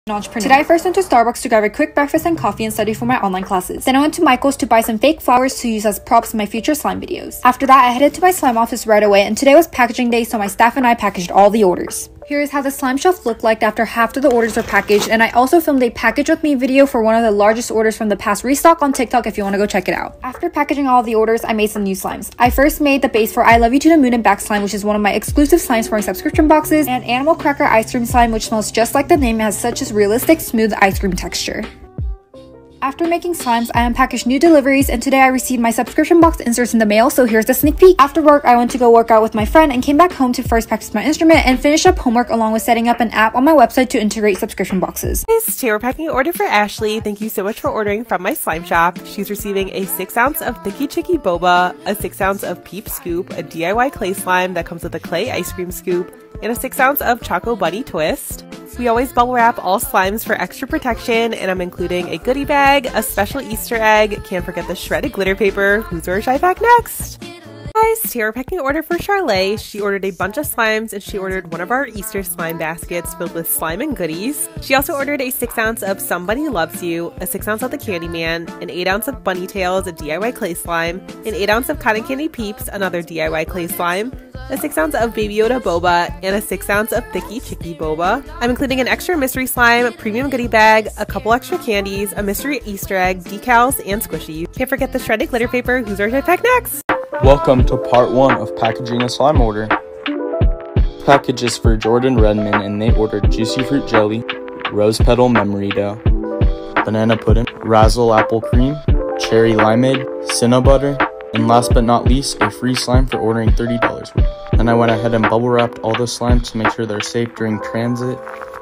Entrepreneur. Today I first went to Starbucks to grab a quick breakfast and coffee and study for my online classes. Then I went to Michael's to buy some fake flowers to use as props in my future slime videos. After that, I headed to my slime office right away, and today was packaging day, so my staff and I packaged all the orders. Here is how the slime shelf looked like after half of the orders are packaged, and I also filmed a package with me video for one of the largest orders from the past restock on TikTok if you want to go check it out. After packaging all the orders, I made some new slimes. I first made the base for I Love You to the Moon and Back slime, which is one of my exclusive slimes for my subscription boxes, and Animal Cracker ice cream slime, which smells just like the name and has such a realistic, smooth ice cream texture. After making slimes, I unpackaged new deliveries, and today I received my subscription box inserts in the mail, so here's the sneak peek. After work, I went to go work out with my friend and came back home to first practice my instrument and finish up homework along with setting up an app on my website to integrate subscription boxes. Today we're packing an order for Ashley. Thank you so much for ordering from my slime shop. She's receiving a 6 ounce of Thicky Chicky Boba, a 6 ounce of Peep Scoop, a DIY clay slime that comes with a clay ice cream scoop, and a 6 ounce of Choco Bunny Twist. We always bubble wrap all slimes for extra protection, and I'm including a goodie bag, a special Easter egg, can't forget the shredded glitter paper. Who's or should I pack next? Guys, today we're packing an order for Charlotte. She ordered a bunch of slimes, and she ordered one of our Easter slime baskets filled with slime and goodies. She also ordered a 6 ounce of Somebody Loves You, a 6 ounce of the Candyman, an 8 ounce of Bunny Tails, a DIY clay slime, an 8 ounce of Cotton Candy Peeps, another DIY clay slime, a 6 ounce of Baby Yoda Boba, and a 6 ounce of Thicky Chicky Boba. I'm including an extra mystery slime, premium goodie bag, a couple extra candies, a mystery Easter egg, decals, and squishies. Can't forget the shredded glitter paper. Who's or should I pack next? Welcome to part 1 of packaging a slime order. This package is for Jordan Redmond, and they ordered Juicy Fruit Jelly, Rose Petal Memory Dough, Banana Pudding, Razzle Apple Cream, Cherry Limeade, Cinnabutter, and last but not least, a free slime for ordering $30 worth. Then I went ahead and bubble wrapped all the slimes to make sure they're safe during transit.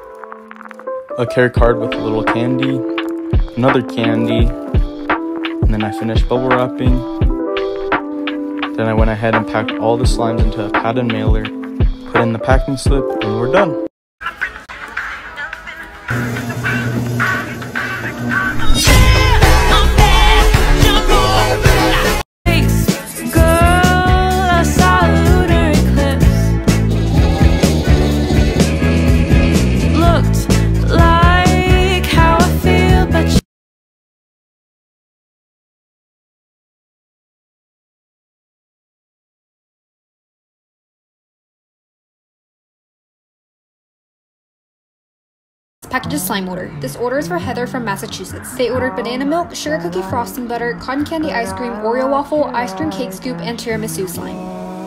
A care card with a little candy, another candy, and then I finished bubble wrapping. Then I went ahead and packed all the slimes into a padded mailer, put in the packing slip, and we're done. Package slime order. This order is for Heather from Massachusetts. They ordered banana milk, sugar cookie frosting butter, cotton candy ice cream, Oreo waffle, ice cream cake scoop, and tiramisu slime.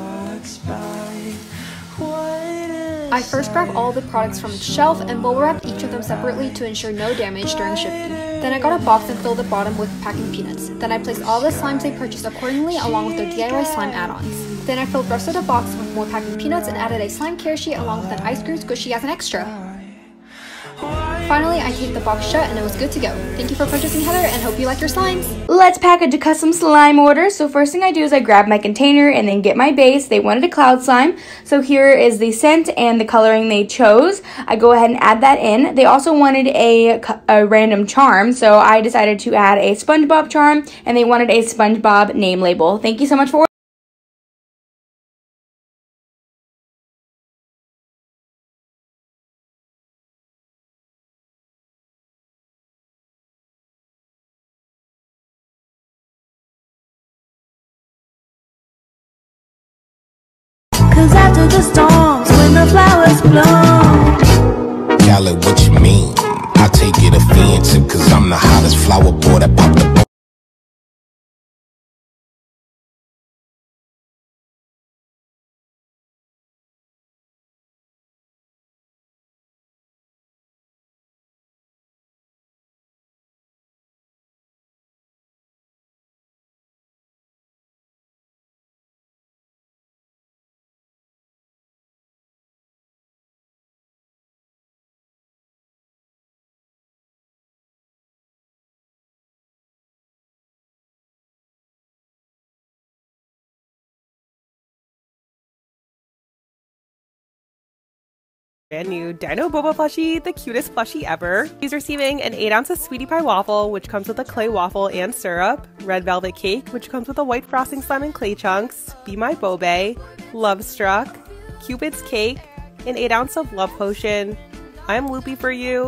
I first grabbed all the products from the shelf and bubble wrapped each of them separately to ensure no damage during shipping. Then I got a box and filled the bottom with packing peanuts. Then I placed all the slimes I purchased accordingly along with their DIY slime add-ons. Then I filled the rest of the box with more packing peanuts and added a slime care sheet along with an ice cream squishy as an extra. Finally, I taped the box shut and it was good to go. Thank you for purchasing, Heather, and hope you like your slimes. Let's package a custom slime order. So first thing I do is I grab my container and then get my base. They wanted a cloud slime. So here is the scent and the coloring they chose. I go ahead and add that in. They also wanted a random charm. So I decided to add a SpongeBob charm, and they wanted a SpongeBob name label. Thank you so much for ordering. Cause after the storms, when the flowers bloom. Cali, what you mean? I take it offensive, cause I'm the hottest flower boy that popped the Brand new Dino Boba plushie, the cutest plushie ever. He's receiving an 8 ounce of Sweetie Pie waffle, which comes with a clay waffle and syrup, red velvet cake, which comes with a white frosting slime and clay chunks, Be My Bobe, Love Struck, Cupid's cake, an 8 ounce of Love Potion, I'm Loopy for You,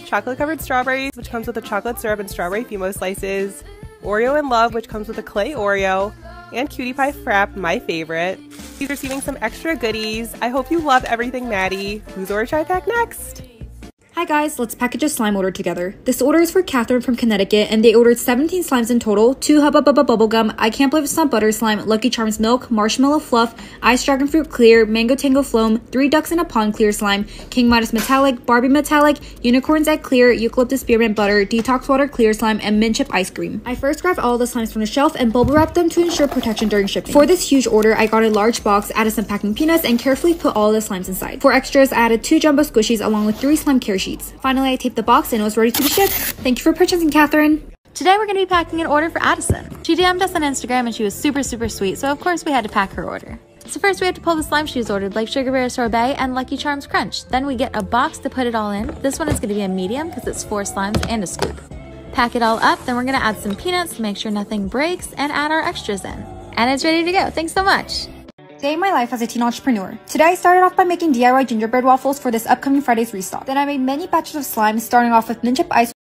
chocolate covered strawberries, which comes with a chocolate syrup and strawberry Fimo slices, Oreo in Love, which comes with a clay Oreo, and Cutie Pie Frap, my favorite. She's receiving some extra goodies. I hope you love everything, Maddie. Whose order should I pack next? Hi guys, let's package a slime order together. This order is for Catherine from Connecticut, and they ordered 17 slimes in total, 2 Hubba Bubba Bubblegum, I Can't Believe It's Not Butter Slime, Lucky Charms Milk, Marshmallow Fluff, Ice Dragon Fruit Clear, Mango Tango Foam, 3 Ducks in a Pond Clear Slime, King Midas Metallic, Barbie Metallic, Unicorns Egg Clear, Eucalyptus Spearmint Butter, Detox Water Clear Slime, and Mint Chip Ice Cream. I first grabbed all the slimes from the shelf and bubble wrapped them to ensure protection during shipping. For this huge order, I got a large box, added some packing peanuts, and carefully put all the slimes inside. For extras, I added 2 jumbo squishies along with 3 slime care sheets. Finally, I taped the box and it was ready to be shipped. Thank you for purchasing, Catherine. Today we're going to be packing an order for Addison. She DM'd us on Instagram and she was super sweet, so of course we had to pack her order. So first we had to pull the slime she's ordered, like Sugar Bear Sorbet and Lucky Charms Crunch. Then we get a box to put it all in. This one is going to be a medium because it's 4 slimes and a scoop. Pack it all up, then we're going to add some peanuts to make sure nothing breaks and add our extras in. And it's ready to go. Thanks so much. Day in my life as a teen entrepreneur. Today I started off by making DIY gingerbread waffles for this upcoming Friday's restock. Then I made many batches of slime, starting off with mint chip ice